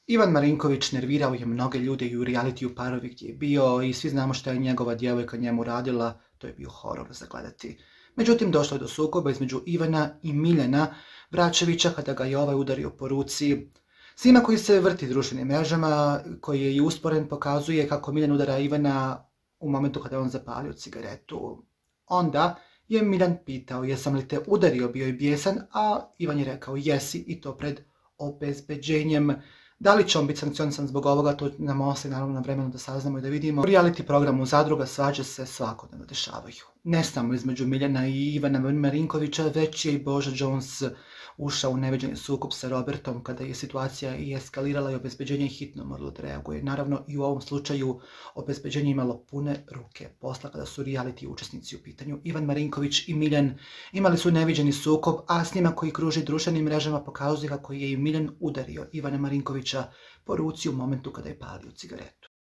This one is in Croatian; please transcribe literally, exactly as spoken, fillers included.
Ivan Marinković nervirao je mnoge ljude i u realitiju Parovi gdje je bio i svi znamo šta je njegova djevojka njemu radila, to je bio horor za gledati. Međutim, došlo je do sukoba između Ivana i Miljana Vračevića kada ga je ovaj udario po ruci. Snima koji se vrti društvenim mrežama, koji je i usporen, pokazuje kako Miljan udara Ivana u momentu kada je on zapalio cigaretu. Onda je Miljan pitao jesam li te udario, bio je bijesan, a Ivan je rekao jesi i to pred obezbeđenjem. Da li će on biti sankcionisan zbog ovoga, to nam ostaje naravno na vremenu da saznamo i da vidimo. U reality programu Zadruga svađe se svakodnevno dešavaju. Ne samo između Miljana i Ivana Marinkovića, već je i Boža Jones ušao u neviđeni sukob sa Robertom kada je situacija i eskalirala i obezbeđenje hitno moralo da reaguje. Naravno i u ovom slučaju obezbeđenje imalo pune ruke posla kada su reality učesnici u pitanju. Ivan Marinković i Miljan imali su neviđeni sukob, a snimak koji kruži društvenim mrežama pokazuje kako je i Miljan udario Ivana Marinkovića po ruci u momentu kada je palio cigaretu.